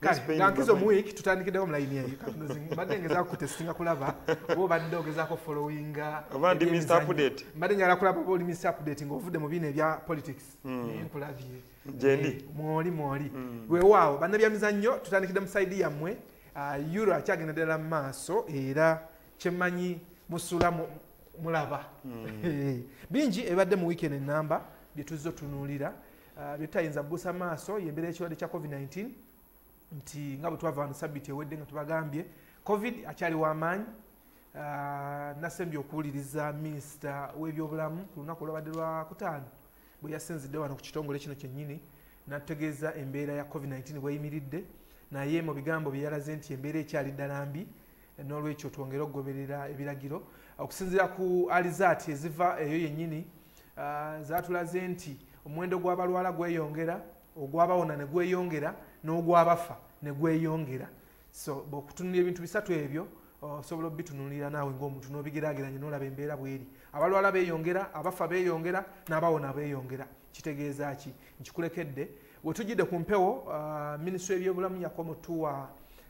Ngankizo mu week tutandikiddewo mu line eyo. Mbadde ngezaako kutestinga kulaba oba obadde ogezaako followinga. Abandi Mr. Update. Mbadde njagala kulaba oba oli Mr. Update ng'ovudde mu bino ebya politics. Nkulabye. Jendi. Mwoli. Weewaawo bannabyamizannyo tutandikidde mu side yammwe. Euro akyagenda ddala mu maaso era kyemmanyi musula mulaba. Bingi ebadde mu weekend ennamba bye tuzze otunuulira. Byetayinza buusa maaso y'embeera y'ekirwadde kya COVID-19 nti nga bwe twava wano sabbiiti ewedde nga tubagambye COVID akyali w'amaanyi. Nasembye okuwuliriza minisita w'ebyobulamu ku lunaku olwabadde lwa Kutaano bwe yasinzidde wano ku kitongole kino kyennyini n'atutegeeza embeera ya COVID-19 bw'eyimiridde naye mu bigambo bye yalaze nti embeera ekyali ddala mbi n'olwekyo twongere okugoberera ebiragiro okusinziira ku alizaati eziva eyo yennyini zaatulaze nti omuwendo gw'abalwala gweyongera ogw'abawona ne gweyongera n'ogw'abafa ne gweyongera. So bw'okutunulira ebintu bisatu ebyo osobola obitunuulira naawe ng'omuntu n'obigeraageranya n'olaba embeera bw'eri. Abalwala beeyongera, abafa beeyongera, n'abawona beeyongera. Kitegeeza ki? Nkikulekedde. Bwe tujjidde ku mpewo, minisitule y'ebyobulamu yakomotuwa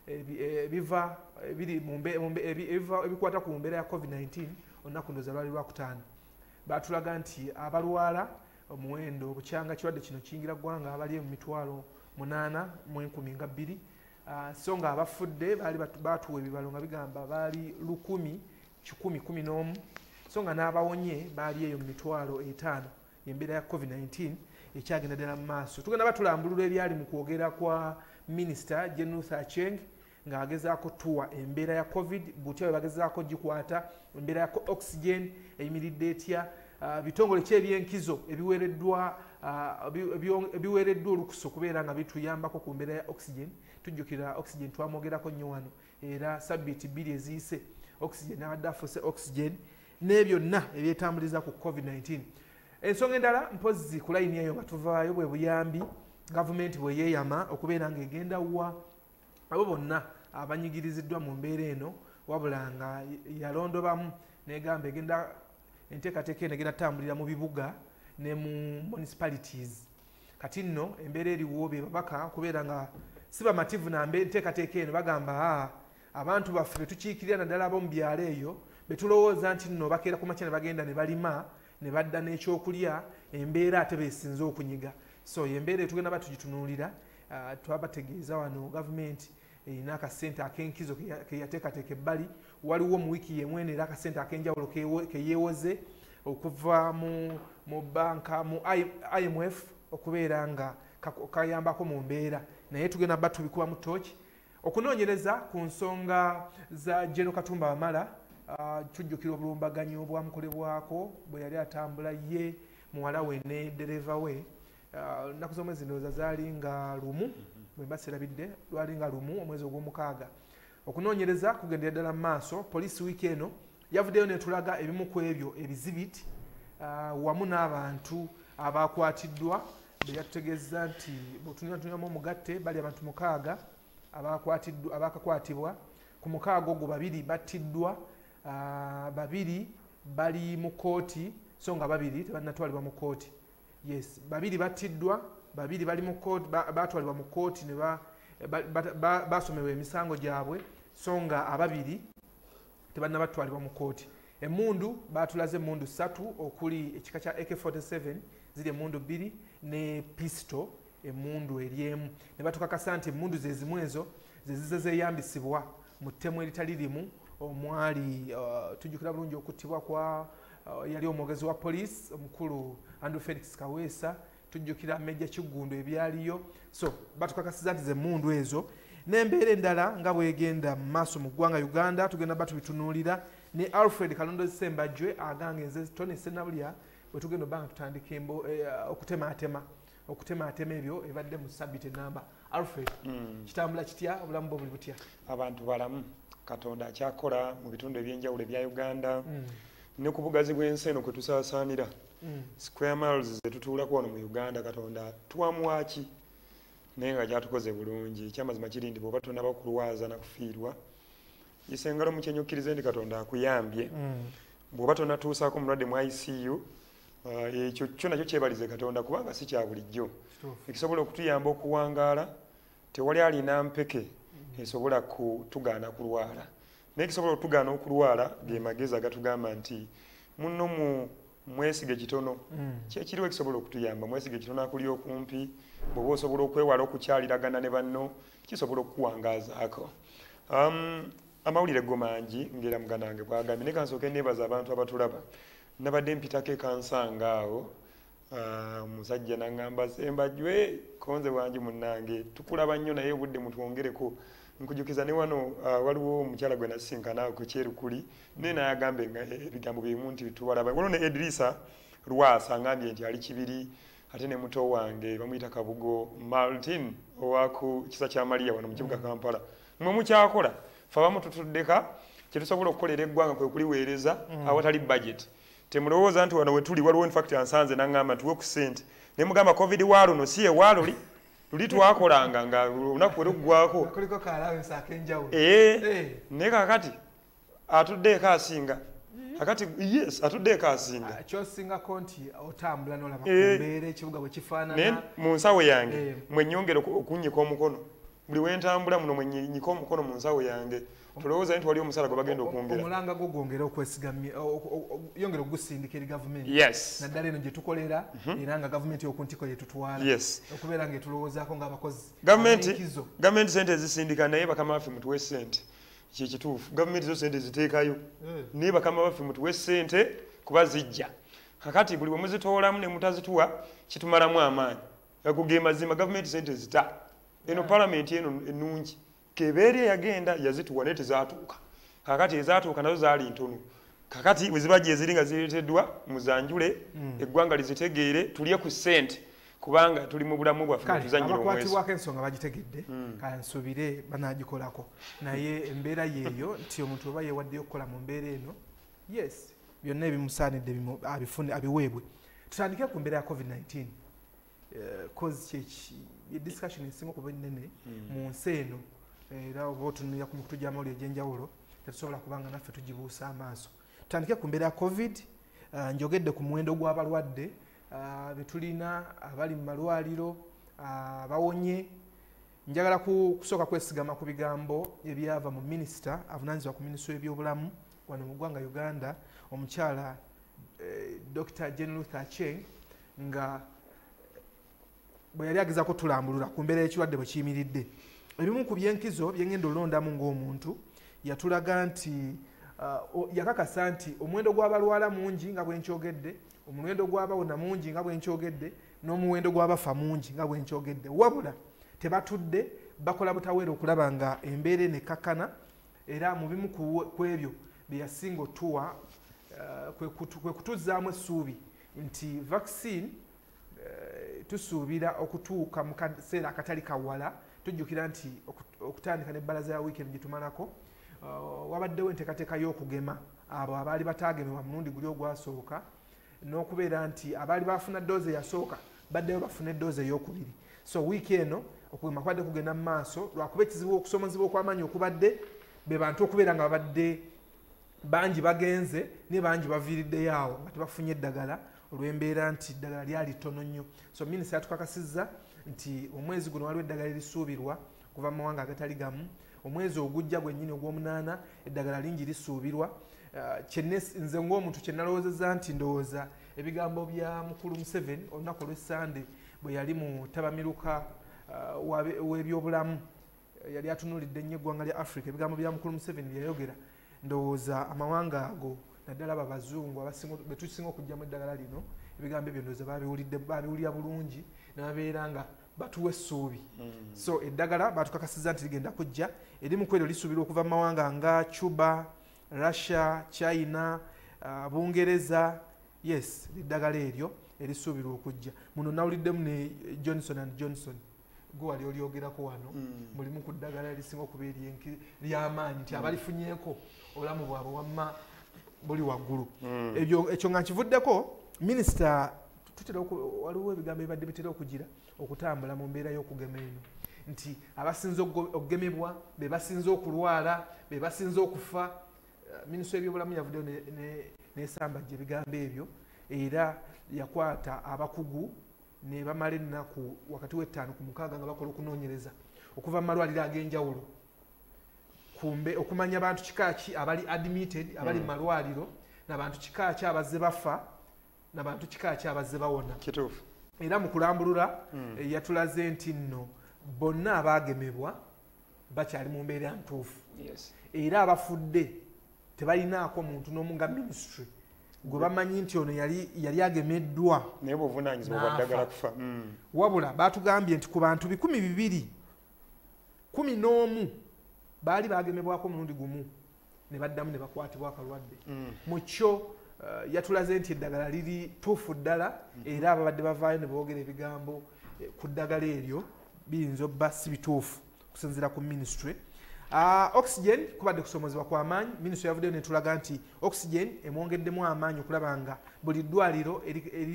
ebikwata ku mbeera ya COVID-19 olunaku ndoza lwali lwa Kutaano. Baatulaga nti abalwala omuwendo obukyanga kirwadde kino kiyingira ggwanga abali mu 8,012 so nga abafudde baatuwa ebibalo nga bigamba baali 1,111 so nga n'abawonye baali eyo mu 5,000 embeera ya COVID-19 ekyagenda ddala mu maaso. Tugenda batulambulula ebyali mu kwogera kwa minisita Jenruth Aceng ng'agezaako tuwa embeera ya COVID butya bwe bagezaako gikwata embeera ya oxygen eyimiridde etya bitongole ki ebyenkizo ebiweereddwa olukusa okubeera nga bituyambako ku mbeera ya oxygen. Tujjukira oxygen twamwogerako nnyo wano era sabbiiti 2 eziyise oxygen n'abadde afuuse oxygen n'ebyonna ebyetambuliza ku COVID-19. Ensonga endala mpozi ku layini eyo nga tuvaayo bwe buyambi gavumenti bwe yeeyama okubeera ng'egenda wa abo bonna abanyigiriziddwa mu mbeera eno wabula nga yalondobamu n'egamba egenda enteekateeka eno egenda tambulira mu bibuga ne mu municipalities. Kati nno embeera eriwo be babaka kubeera nga si bamativu na enteekateeka eno bagamba abantu baffe betukiikirira naddala ab'omu byalo eyo betulowooza nti nno bakeera ku makya ne bagenda ne balima ne badda n'ekyokulya embeera ate beesinze okunyiga. So embeera etugenda batugitunuulira twabategeeza wano gavumenti erina akasente ak'enkizo ke yateekateeka ebbali. Waliwo mu wiiki yemwene era akasente ak'enjawulo ke yeewoze okuva mu banka mu IMF okubeera nga kayambako mu mbeera naye tugenda batubikuba mu tooki okunoonyereza ku nsonga za General Katumba Wamala. Tujjukira obulumbaganyo obwamukolebwako bwe yali atambula ye muwala we ne dereva we. Nnaku z'omwezi ndowooza zaali nga lumu bwe mbaserabidde lwali nga lumu omwezi ogw'omukaaga. Okunoonyereza kugendera ddala mu maaso. Poliisi wiiki eno yavuddeyo netulaga ebimu ku ebyo ebizibiti wamu n'abantu abakwatiddwa be yatutegeeza nti bwetunywamu omugatte bali abantu 6 abakakwatibwa. Ku 6 ogwo 2 battiddwa, 2 bali mu kooti so nga 2 tebannatwalibwa mu kooti. Yes, 2 battiddwa, 2 bali mu kooti batwalibwa mu kooti ne basomebwa emisango gyabwe so nga 2 tebannabatwalibwa mu kooti. Emmundu batulaze emmundu 3 okuli ekika kya AK47 ziri emmundu 2 ne pisto emmundu eryemu. Ne batukakasa nti emmundu zezimu ezo zezize zeeyambisibwa mu ttemu eritali limu omwali tujjukira bulungi okuttibwa kwa yali omwogezi wa poliisi omukulu Andrew Felix Kaweesa. Tujjukira Major Kigundo ebyaliyo. So batukakasiza nti z'emmundu ezo n'embeera endala nga bwegenda mu maaso mu ggwanga Uganda tugenda batubitunuulira ne Alfred Kalondo Sembajwe aganga enze Tony Senabulya bwe tugenda obanga tutandika okutemaatema ebyo ebadde mu sabbiiti ennamba. Alfred, kitambula kitya obulamu bwo buli butya? Abantu balamu Katonda akyakola mu bitundu ebyenjawulo ebya Uganda ne ku bugazi bw'ensi eno kwe tusaasaanira square miles zetutuulako wano mu Uganda Katonda tuwamuwaki naye nga gyatukoze bulungi. Ekyamazima kiri nti bw'oba tonaba kulwaza na kufiirwa isengalo mukyenyokkirize ndi Katonda akuyambye. Bw'oba tonatuusaako mulwadde mu ICU ekyo kyo nakyo kyebalize Katonda kubanga si kya bulijjo ekisobola okutuyamba okuwangaala tewali alina mpeke esobola kutugaana kulwala naye kisobola okutugaana okulwala ge magezi agatugamba nti muno mu mwesige kitono kyekiriwo ekisobola okutuyamba mwesige kitono akuli okumpi bw'oba osobola okwewala okukyaliragana ne banno kisobola okukuwangaazaako. Amawulire go mangi ngera muganange bwagambye naye kansooke neebaza abantu abatulaba nabadde mpitako ekansanga awo omusajja naŋŋamba Sembajwe konze wangi munnange tukulaba nnyo naye obudde mutwongereko nkujukiza ne wano waliwo omukyala gwe nasinkana ku kyerukuli naye nayagambe ebigambo bimu nti tubalaba waliwo ne Edrisa Lwasa ngambye nti ali kibiri ate ne muto wange bamuyita Kabugo Martin owaku kisa kya Maria wano mu kibuga Kampala mwe mukyakola fe abamu tutuddeka kyetusobola okukolera eggwanga kwe kuliweereza awatali budget temulowooza nti wano wetuli waliwo infact ansanze naŋŋamba tuwe ku ssente ne mugamba covid waluno si ewaluli luli twakolanga nga olunaku lwe luggwako naye kakati atuddeeko asinga kakati yes atuddeeko asinga kyosingako nti otambula nolaba kumbeera ekibuga bwe kifaanana mu nsawo yange mwennyongera okunnyika omukono buli wentambula muno mwennyika omukono mu nsawo yange tulowooza nti wali omusala gwe bagenda okwongera omulanga gwo gwongera okwesigamya yongera ogusindika eri gavumenti naddala eno gye tukolera era nga gavumenti yokuntiko yetutwala okubeera ngaetulowoozaako ng'abakozi gavumenti sente ezisindika naye bakama baffe mutuwe sente kyekituufu gavumenti zo sente ziteekayo naye bakama baffe mutuwe sente kuba zijja kakati buli bwe muzitoolamu ne mutazituwa kitumalamu amaanyi ago ge mazima gavumenti sente zita eno palamenti eno ennungi kebeeri eyagenda yazituwa naye tezaatuuka kakati ezaatuuka nazo zaali ntono kakati bwe zibajja eziri nga zireeteddwa muzanjule eggwanga lizitegeere tulye ku ssente kubanga tuli mu bulamu bwaffe tuzannyira omwezi abakwatibwako ensonga bagitegedde kansubire banaagikolako naye embeera yeeyo nti omuntu oba yeewaddeyo okukola mu mbeera eno yes byonna ebimusaanidde abifune abiweebwe tutandike ku mbeera ya covid-19 cause discussion esinga okuba ennene mu nsi eno era oba otunulira ku mikutu gy'amawulire egy'enjawulo tetusobola kubanga naffe tugibuusa amaaso tutandike ku mbeera ya covid njogedde ku muwendo gw'abalwadde betulina abali mu malwaliro abawonye njagala kusooka kwesigama ku bigambo ebyava mu minisita avunaanyizibwa ku minisitule y'ebyobulamu wano mu ggwanga Uganda omukyala Dr. Jane Ruth Aceng nga bwe yali agezaako tulambulula ku mbeera y'ekirwadde bwe kiyimiridde ebimu ku byenkizo byengenda olondamu ng'omuntu yatulaga nti yakakasa nti omuwendo gw'abalwala mungi nga bwenkyogedde omuwendo gw'abawona mungi nga bwenkyogedde n'omuwendo gw'abafa mungi nga bwenkyogedde wabula tebatudde bakola butaweera okulaba nga embeera eno ekkakkana era mu bimu ku ebyo bye yasinga otuwa kwe kutuzzaamu essuubi nti vaccine tusuubira okutuuka mu kaseera akatali kawala tujjukira nti okutandika n'ebbalaza ya wiikendi gye tumalako wabaddewo enteekateeka y'okugema abo abaali bataagemebwa mulundi guli ogwasooka n'okubeera nti abaali bafuna ddoozi eyasooka baddeyo bafuna eddoozi ey'okubiri so wiiki eno okugema kubadde kugenda mu maaso lwakuba ekizibu okusomozebwa okw'amaanyi okubadde be bantu okubeera nga babadde bangi bagenze ne bangi baviiriddeyo awo nga tebafunye eddagala olw'embeera nti eddagala lyali ttono nnyo so minisita yatukakasizza nti omwezi guno waliwo eddagala erisuubirwa kuva mu mawanga agatali gamu omwezi ogujja gwennyini ogw'omunaana eddagala lingi lisuubirwa nze ng'omuntu kye nalowoozezza nti ndowooza ebigambo bya mukulu Museveni olunaku olw'essande bwe yali mu tabamiruka w'ebyobulamu yali atunuulidde ennyo eggwanga lya Africa ebigambo bya mukulu Museveni bye yayogera ndowooza amawanga ago naddala abazungu be tusinga okujjamu eddagala lino ebigambo ebyo ndowooza babiwulira bulungi nababeera nga batuwa essuubi so eddagala batukakasizza nti ligenda kujja erimu ku eryo lisuubirwa okuva mu mawanga nga Cuba, Russia, China, Bungereza yes eddagala eryo erisuubirwa okujja muno nawuliddemu ne Johnson and Johnson gwe wali olyogerako wano mulimu ku ddagala erisinga okuba ery'amaanyi nti abalifunyeeko obulamu bwabwe wamma buli waggulu ekyo nga nkivuddeko minisita waliwo ebigambo ebibadde bitera okugira okutambula mu mbeera y'okugema eno nti abasinze okugemebwa be basinze okulwala be basinze okufa minisita w'ebyobulamu yavuddeyo n'esambajja ebigambo ebyo era yakwata abakugu ne bamala ennaku wakati w'ettaano ku 6 nga bakola okunoonyereza okuva mu malwaliro ag'enjawulo kumbe okumanya abantu kika ki abali admitted abali mu malwaliro n'abantu kika ki abazze bafa n'abantu kika ki abazze bawona kituufu era mu kulambulula yatulaze nti nno bonna abaagemebwa bakyali mu mbeera ntuufu era abafudde tebalinaako muntu n'omu nga ministry gwe bamanyi nti ono yali agemeddwa naye buvunaanyizibwa bwaddagala kufa wabula baatugambye nti ku bantu 211 baali bagemebwako omulundi gumu ne baddamu ne bakwatibwa akalwadde mu kyo yatulaze nti eddagala liri tuufu ddala era ababadde bavaayo ne boogera ebigambo ku ddagala eryo biyinza obba si bituufu okusinziira ku ministry. Oxygen kubadde kusomozebwa kwa maanyi ministry yavuddeyo netulaga nti oxygen emwongeddemu amaanyi okulaba nga buli ddwaliro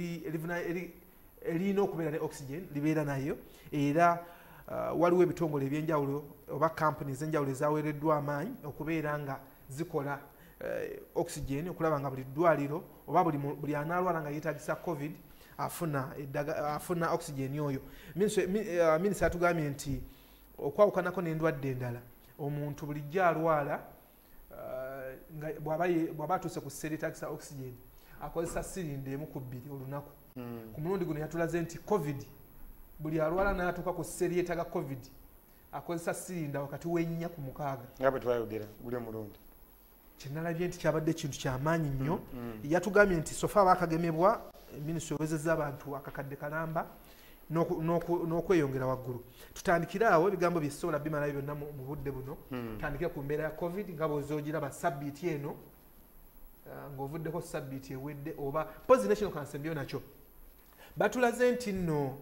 erina okubeera ne oxygen libeera nayo era waliwo ebitongole ebyenjawulo oba kampuni ez'enjawulo ezaweereddwa amaanyi okubeera nga zikola oxygen okulaba nga buli ddwaliro oba buli anaalwala nga yeetagisa covid afuna oxygen oyo. Minisita atugambye nti okwawukanako n'endwadde endala omuntu bulijjo alwala bw'aba atuuse ku ssere etagisa oxygen akozesa sirinda emu ku 2 olunaku. Ku mulundi guno yatulaze nti covid buli alwala n'atuuka ku ssere yeetaga covid akozesa sirinda wakati w'ennya ku 6 nga bwe twayogera buli omulundi. Kyenalabye nti kyabadde ekintu kyamaanyi nnyo. Yatugambye nti sofa abakagemebwa minisitule ewezezza abantu akakadde kalamba n'okweyongera waggulu. Tutandikira awo ebigambo byesobola bimalayo byonna mu budde buno. Tutandikira ku mbeera ya covid nga bw'ozoogiraba sabbiiti eno ng'ovuddeko sabbiiti ewedde oba pozi national council mbyo nakyo batulaze nti nno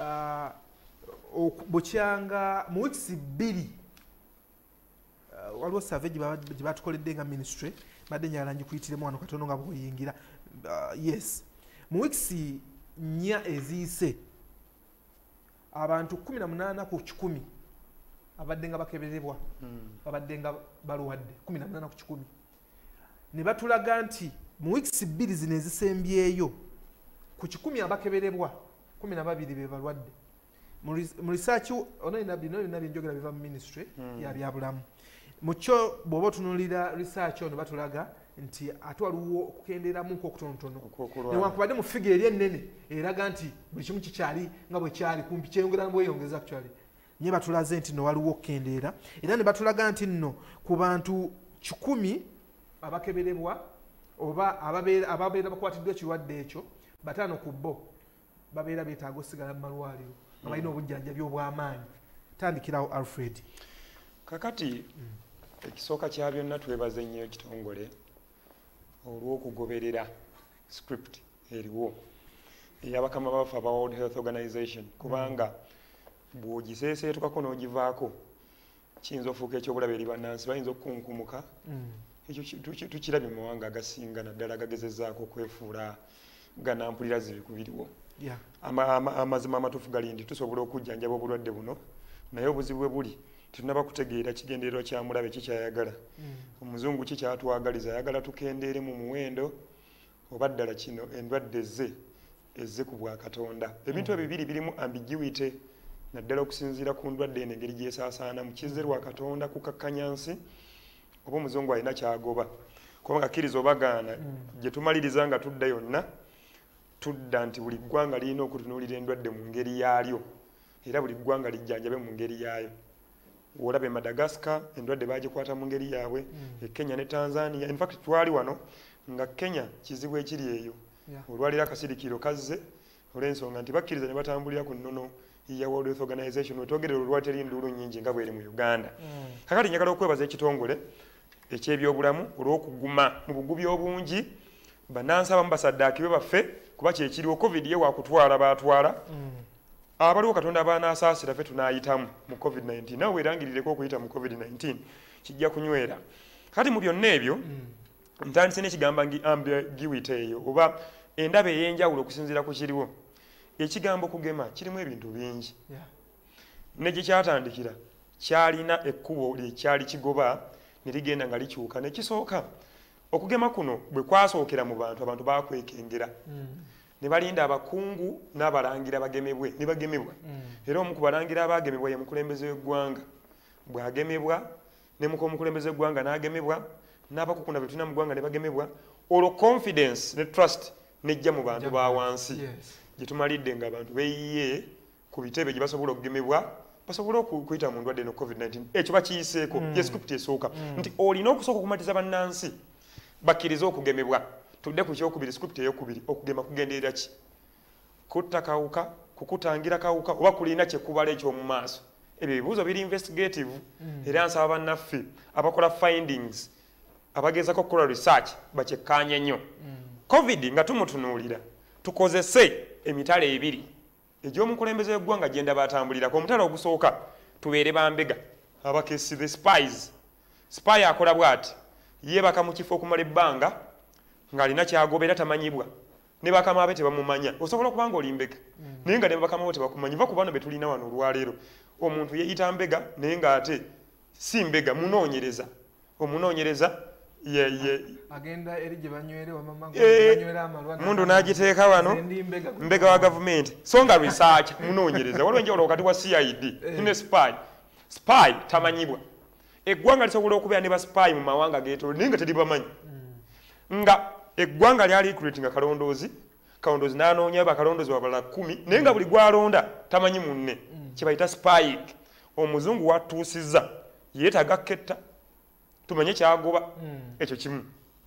bukyanga mu wiikisi 2 waliwo survey gye batukoledde nga ministry badde njagala ngikuyitiremu wano katono nga bw'oyingira. Yes, mu wiikisi 4 eziyise abantu 18 ku 100 abadde nga bakeberebwa babadde nga balwadde 18 ku 100 ne batulaga nti mu wiikisi 2 zino ezisembyeyo ku 100 abakeberebwa 12 be balwadde. Mu research ono bino byenjogera biva mu ministry ya byabulamu mu kyo bw'oba otunuulira research ono batulaga nti ate waliwo okukendeeramu okutonotono newankubadde mu figa eri ennene eraga nti buli kimu kikyali nga bwe kyali kumpi kyeyongera bweyongeza actually nye batulaze nti no waliwo okukendeera era ne batulaga nti nno ku bantu 100 abakeberebwa oba ababeera bakwatiddwa ekirwadde ekyo 5 ku bo babeera beetaaga osigala mu malwaliro nga balina obujjanjabi obw'amaanyi. Tandikirawo Alfred. Kakati ekisooka kya byonna twebaze nnyo ekitongole olw'okugoberera script eriwo ey'abakama bafe aba World Health Organization kubanga bw'ogiseeseetukako n'ogivaako kiyinza ofuuka ekyobulabe eri bannansi bayinza okukunkumuka. Ekyo tukirabye mu mawanga agasinga naddala gagezezzaako okwefuula ganampulira zibi ku biriwo. Amazima amatuufu gali nti tusobola okujjanjaba obulwadde buno naye obuzibu bwe buli tunaba kutegeera kigendererwa kya mulabe kikyayagala. Omuzungu kikyatwagaliza ayagala tukendeere mu muwendo oba ddala kino endwadde ezze ku bwa Katonda. Ebintu ebibiri birimu ambiguity naddala okusinziira ku ndwadde eno engeri gyesaasaana mu kizze lwa Katonda kukakkanyansi oba omuzungu alina kyagoba kubanga kkiriza obagaana gye tumaliriza nga tudda yonna tudda nti buli ggwanga lirina okutunuulira endwadde mu ngeri yaalyo era buli ggwanga lijjanjabe mu ngeri yaayo. Olabe Madagascar endwadde bagikwata mu ngeri yaabwe, Kenya ne Tanzania. In fact twali wano nga Kenya kizibu ekiri eyo olwalira akasirikiro kazze olw'ensonga nti bakkiriza ne batambulira ku nnono ya World Health Organization wetwogerera olwali teri nduulu nnyingi nga bweri mu Uganda. Kakati njagala okwebaza ekitongole eky'ebyobulamu olw'okuguma mu bugubi obungi bannansi abamu basaddaakibwe baffe kuba kyekiriwo covid ye wakutwala baatwala abaliwo Katonda baanaasaasira ffe tunaayitamu mu covid-19 nawe weerangirireko okuyita mu covid-19 kijja kunywera. Kati mu byonna ebyo ntandise n'ekigamba ambiguity eyo oba endaba ey'enjawulo okusinziira ku kiriwo. Ekigambo kugema kirimu ebintu bingi ne gye kyatandikira kyalina ekkubo lyekyali kigoba ne ligenda nga likyuka nekisooka okugema kuno bwe kwasookera mu bantu abantu baakwekengera ne balinda abakungu n'abalangira bagemebwe ne bagemebwa era omu ku balangira abagemebwa ye mukulembeze w'eggwanga bw'agemebwa ne mukulembeze w'eggwanga n'agemebwa n'abakuku na betuna mu ggwanga ne bagemebwa olwo confidence ne trust nejja mu bantu ba wansi gye tumalidde ng'abantu beeyiye ku bitebe gye basobola okugemebwa basobola okuyita mu ndwadde no COVID-19 ekyo bakiyiseeko ye script esooka nti olina okusooka okumatiza bannansi bakkiriza okugemebwa tudde ku kyokubiri script eyokubiri okugema kugenderera ki kutta kawuka kukutangira kawuka oba kulina kyekubala ekyomu maaso ebyo ebibuuzo biri investigative era nsaba bannaffe abakola findings abagezaako okukola research bakyekkaanye nnyo covid nga tumutunuulira tukozese emitala ebiri egy'omukulembeze w'eggwanga gye ndaba atambulirako omutala ogusooka tubeere bambega abakesi the spies spy akola bw'ati yeebaka mu kifo okumala ebbanga ng'alina kyagobera tamanyibwa ne bakama be tebamumanya osobola okuba nga oli mbega naye nga ne bakama bo tebakumanyi va ku bano be tulina wano olwaleero omuntu yeeyita mbega naye ng'ate si mbega munoonyereza omunoonyereza agenda eri gye banywere wamama banywera amalwa mundu n'agiteeka wano mbega wa gavumenti so nga research munoonyereza waliwo enjawulo wakati wa CID ne spy tamanyibwa eggwanga lisobola okubeera ne ba spy mu mawanga geetolo naye nga teribamanyi nga eggwanga lyali recruiting kalondoozi n'anoonya bakalondoozi wabala 10 naye nga buli gwalonda tamanyi munne kye bayita spying omuzungu watuusizza yeetaaga ketta tumanye kyagoba ekyo kimu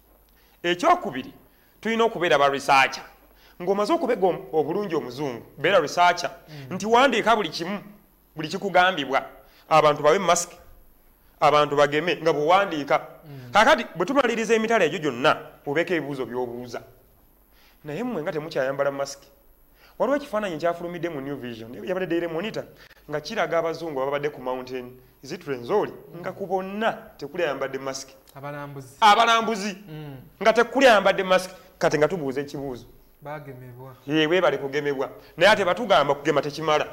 ekyokubiri tulina okubeera ba researcher ng'omaze okubega obulungi omuzungu beera researcher nti wandiika buli kimu buli kikugambibwa abantu babe masiki abantu bageme nga bwewandiika kakati bwe tumaliriza emitala egyo gyonna obeeko ebibuuzo by'obuuza naye mmwe nga temukyayambala masiki waliwo ekifaananyi ekyafulumidde mu New Vision yabadde Daily Monitor nga kiraga abazungu ababadde ku mountain Rwenzori nga ku bonna tekuli ayambadde masiki abalambuzi nga tekuli ayambadde masiki kati nga tubuuza ekibuuzo bagemebwa yewe bali kugemebwa naye ate batugamba kugema tekimala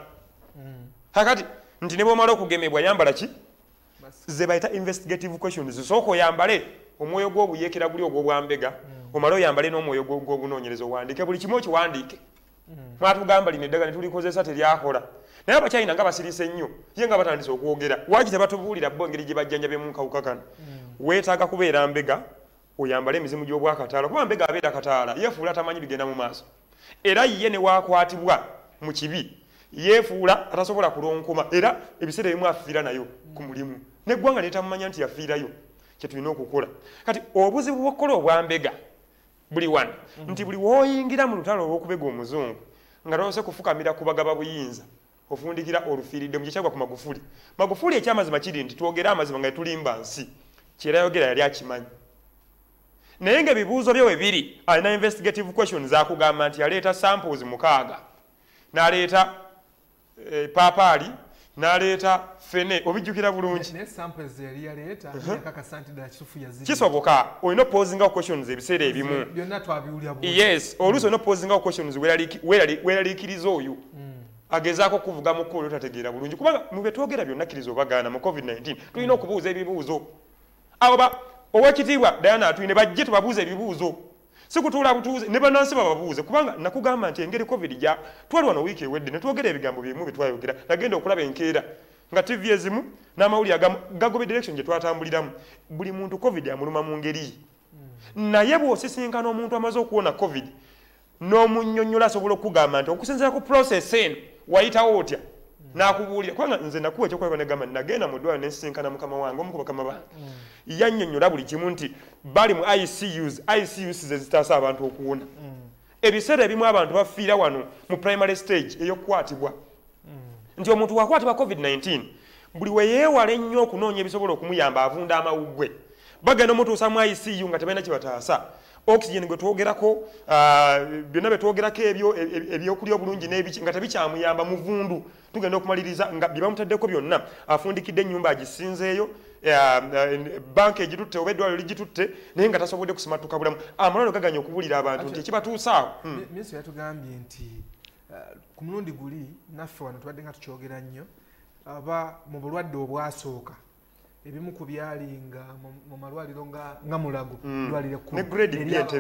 kakati nti ne bw'omala okugemebwa yambala ki ze bayita investigative questions sooka oyambale omwoyo gw'obuyeekera guli ogw'obwambega omale oyambale n'omwoyo gw'obunoonyereza owandiike buli kimu okiwandiike mwatugamba lino eddagala ne tulikozesa teryakola naye abakyayina nga basirise nnyo ye nga batandise okwogera waki tebatubuulira bo engeri gye bajjanjabemu mu kawuka kano weetaaga kubeera mbega oyambale emizimu gy'obwakataala kuba mbega abeera kataala yeefuula tamanyi bigenda mu maaso era ye ne waakwatibwa mu kibi yeefuula atasobola kulonkoma era ebiseera ebimu afiira nayo ku mulimu neggwanga netamumanya nti yafiirayo kyetulina okukola kati obuzibu bw'okukola obwambega buli wano nti buli wooyingira mu lutalo olw'okubega omuzungu nga tolose kufukamira kubagaba buyinza ofundikira olufiiridde mu kyekyagwa ku magufuli ekyamazima kiri nti twogere amazima nga tetulimba nsi kyerayogera yali akimanyi naye ng'ebibuuzo bye we biri alina investigative questions akugamba nti yaleeta samples 6 n'aleeta paapaali n'aleeta fene obijjukira bulungi kisoboka olina opozingawo questions ebiseera ebimu yes oluusi olina opozingawo questions weeraliikiriza oyo agezaako okuvuga mu kkubo tategeera bulungi kubanga mu bye twogera byonna kkiriza obagaana mu COVID-19 tulina okubuuza ebibuuzo abo owekitiibwa Diana atuyine bajje tubabuuza ebibuuzo si kutuula butuuze ne bannansi bababuuze kubanga nakugamba nti engeri covid gya twali wano wiiki ewedde ne twogera ebigambo bimu bye twayogera nagenda okulaba enkeera nga TV ezimu n'amawulire gagobe direction gye twatambuliramu buli muntu covid amuluma mu ngeri naye bw'osisinkana omuntu amaze okuwona covid n'omunnyonnyola asobola okugamba nti okusinziira ku process eno wayitawo otya n'akubuulira kubanga nze nakuwa ekyokulaba negamba nagenda mu ddwaliro n'ensisinkana mukama wange omu ku bakama bange yannyonnyola buli kimu nti bali mu ICUs ze zitaasa abantu okuwona ebiseera ebimu abantu bafiira wano mu primary stage ey'okukwatibwa nti omuntu wakwatibwa covid-19 buli we yeewala ennyo okunoonya ebisobola okumuyamba avunda amawuggwe bagenda omutuusa mu ICU nga tebalina kye bataasa oxygen gwe twogerako byonna bye twogerako ebyokulya obulungi n'ebiki nga tebikyamuyamba muvundu tugenda okumaliriza nga bye bamutaddeko byonna afundikidde ennyumba agisinzeeyo banka egitutte oba eddwaliro ligitutte naye nga tasobodde kusimatuka bulamu amalwaliro gaganya okubuulira abantu nti ekibatuusaawo minisita yatugambye nti ku mulundi guli naffe wano tubadde nga tukyogera nnyo aba mu bulwadde obwasooka ebimu ku byalinga mu malwaliro nga Mulago ddwaliro ekkulu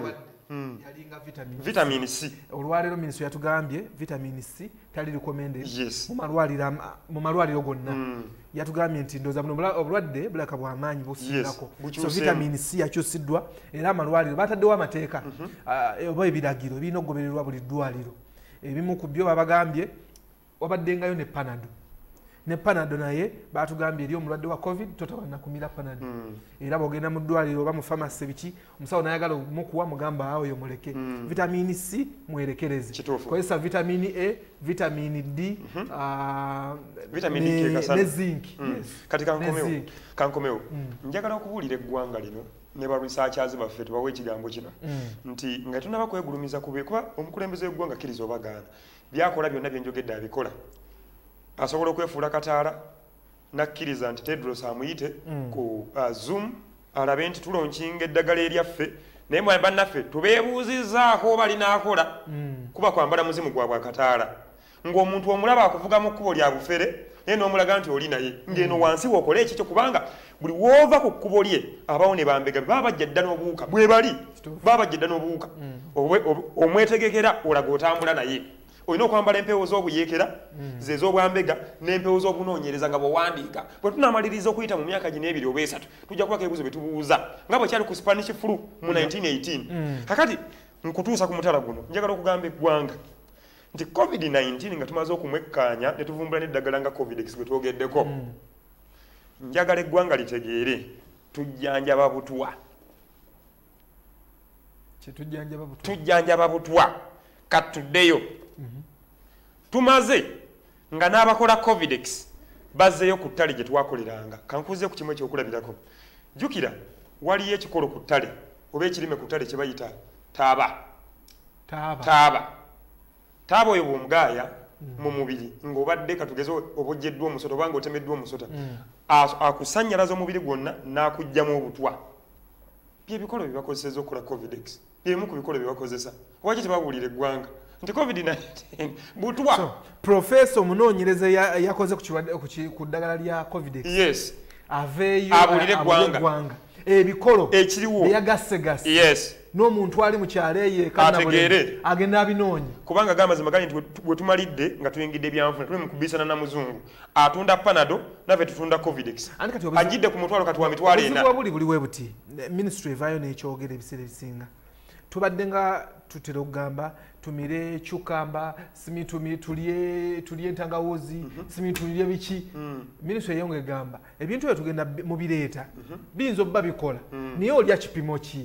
yalinga vitamin C. Olwaleero minisitule yatugambye vitamin C tali recommended Yes. mu malwaliro gonna. Yatugambye nti ndoza buno obulwadde bulaka bw'amaanyi busingako. So vitamin C yakyusiddwa era amalwaliro bataddewo amateeka oba ebiragiro birina okugobererwa buli ddwaliro. Ebimu ku byo babagambye wabaddengayo ne Panado. Ne Panado naye batugambye eri omulwadde wa COVID totabanna kumira Panado. Era bw'ogenda mu ddwaliro oba mu pharmacy biki omusawo n'ayagala mukuwa mugamba awo yo muleke. Vitamin C mwerekereze. Kozesa vitamin A, vitamin D, vitamin D ne zinc. Kati kankomeo. Njagala okubuulira eggwanga lino ne ba researchers baffe tubawe ekigambo kino nti nga tunaba kwegulumiza kuba omukulembeze w'eggwanga kkiriza obagaana byakola byonna byenjogedde abikola. Asobola okwefuula Kataala nakkiriza nti Tedros amuyite ku Zoom alabe nti tulonkinga eddagala eryaffe naye mwe bannaffe tubeebuuzizzaako balina akola kuba kwambala muzimu gwabwe Kataala ng'omuntu omulaba akuvuga mu kkubo lya bufere naye n'omulaga nti oli naye ng'eno wansi w'okola ekikyo kubanga buli w'ova ku kkubo lye abawo ne bambega baba bajja dda n'obuwuka bwe bali baba bajja dda n'obuwuka omwetegekera olaga otambula naye. Olina okwambala empeewo z'obuyeekera ze z'obwambega n'empeewo z'obunoonyereza nga bw'owandiika. Bwe tunaamaliriza okuyita mu myaka gino ebiri oba esatu tujja kubako ebibuuzo bye tubuuza nga bwe kyali ku Spanish flu mu 1918. Kakati nkutuusa ku mutala guno njagala okugamba eggwanga nti COVID-19 nga tumaze okumwekkaanya ne tuvumbula n'eddagala nga COVID-19 bwe twogeddeko. Njagala eggwanga litegeere tujjanjaba butwa. Tujjanjaba butwa katuddeyo. Tumaze nga n'abakola COVID-19 bazzeyo ku ttale gye twakoleranga. Kankuze ku kimu ekyokulabirako. Jjukira waliyo ekikolo ku ttale oba ekirime ku ttale kye bayita taaba oyo bw'omugaaya mu mubiri ng'obadde katugeze obojjeddwa omusota oba ng'otemeddwa omusota akusannyalaza omubiri gwonna n'akugyamu obutwa. Byebikolo bye bakozeseza okukola COVID-19 byemu ku bikolo bye bakozesa. Lwaki tebabuulira eggwanga nti COVID-19 butwa. So, Professor omunoonyereza yakoze ku ddagala lya COVID-19. Yes. Aveeyo abulire eggwanga. Ebikolo ekiriwo byagasse. Yes. N'omuntu ali mu kyalo eyo ategeere agenda abinoonye. Kubanga gamazima gali nti bwe tumalidde nga tuyingidde ebyanfuna tuli mu kubisana na muzungu atunda Panado nave tutunda COVID-19 ajidde ku mutwalo kati wa mitwalo ena. Obuzibu buli bwe buti ministry evaayo n'ekyogera ebiseera ebisinga tubadde nga tutera okugamba tumire cucumber simitumi tulye entangawuzi simitulye biki. Ministry eyonga egamba ebintu ebyo tugenda mu bireeta biyinza obba bikola naye olya kipimo ki.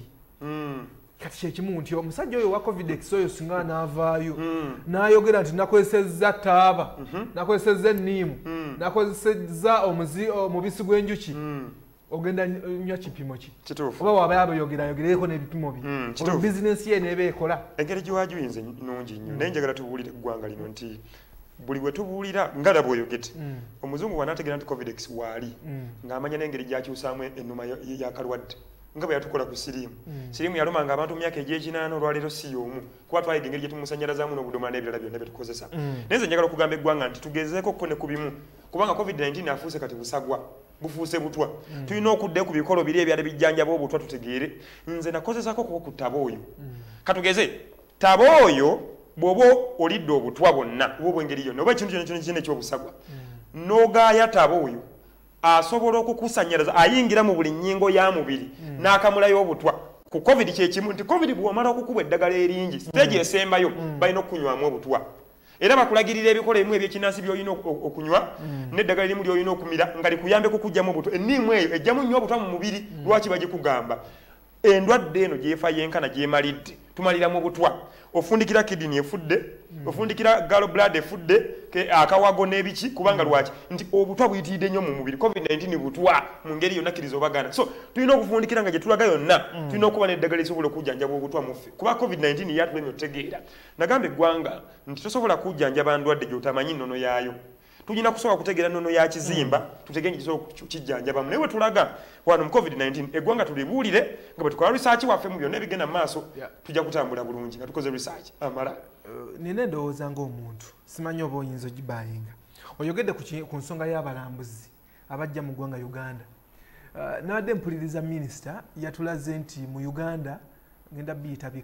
Kati kyekimu nti omusajja oyo wa COVID-19 oyo singa n'avaayo n'ayogera nti nakozesezza taaba nakozesezza enniimu nakozesezza omubisi gw'enjuki ogenda nnyo kipimo ki oba waba yabayogereko n'ebipimo bye bizinensi ye n'eba ekola. Engeri gyewagiyinza nnungi nnyo naye njagala tubuulire eggwanga lino nti buli we tubuulira nga laba oyogete omuzungu wanaategeera nti COVID-19 waali ng'amanya n'engeri gyakyusaamu ennuma y'akalwadde nga bwe yatukola ku siriimu. Siriimu yalumanga abantu mu myaka egy'ekinaana olwaleero si y'omu kuba twayiga engeri gye tumusannyalazaamu n'obudomola n'ebirala byonna bye tukozesa. Naye nze njagala okugamba eggwanga nti tugezeeko ko ne ku bimu kubanga COVID-19 afuuse kati busagwa bufuuse butwa. Tulina okuddayo ku bikolo biri ebyali bijjanjaba obutwa tutegeere. Nze nakozesako ku taba oyo katugeze taba oyo bw'oba olidde obutwa bwonna oba obw'engeri yonna oba ekintu kyonna ekyobusagwa n'ogaaya taba oyo asobola okukusannyalaza ayingira mu buli nnyingo ya mubiri n'akamulayo obutwa. Ku COVID kyekimu nti COVID bw'omala okukuba eddagala eringi siteegi esembayo balina okunywamu obutwa era bakulagirira ebikola ebimu ebyekinansi by'olina okunywa n'eddagala erimu ly'olina okumira nga likuyambe kukugyamu obutwa. Enniimu eyo ejjamu nnyo obutwa mu mubiri. Lwaki bagikugamba endwadde eno gyefa yenkana gyemalidde tumaliramu obutwa. Ofundikira kidini efudde ofundikira gallbladder efudde akawago n'ebiki kubanga lwaki nti obutwa buyitiridde nnyo mu mubiri. COVID-19 butwa mu ngeri yonna kkiriza obagana. So tulina okufundikira nga gye tulaga yonna tulina okuba n'eddagala lisobola okujjanjaba obutwa muffe kuba COVID-19 yatulemye otegeera. Nagamba eggwanga nti tosobola kujjanjaba ndwadde gy'otamanyi nnono yaayo. Tulina kusooka kutegeera nnono ya kizimba tutegenge kisobola kijjanjabamu. Naye we tulaga wano mu COVID-19 eggwanga tulibuulire nga bwe tukola research waffe mu byonna ebigenda mu maaso tujja kutambula bulungi nga tukoze research amala. Nina endowooza ng'omuntu simanyi oba oyinza ogibayinga oyogedde ku nsonga y'abalambuzi abajja mu ggwanga Uganda. Nabadde mpuliriza minisita yatulaze nti mu Uganda ngenda biyita bika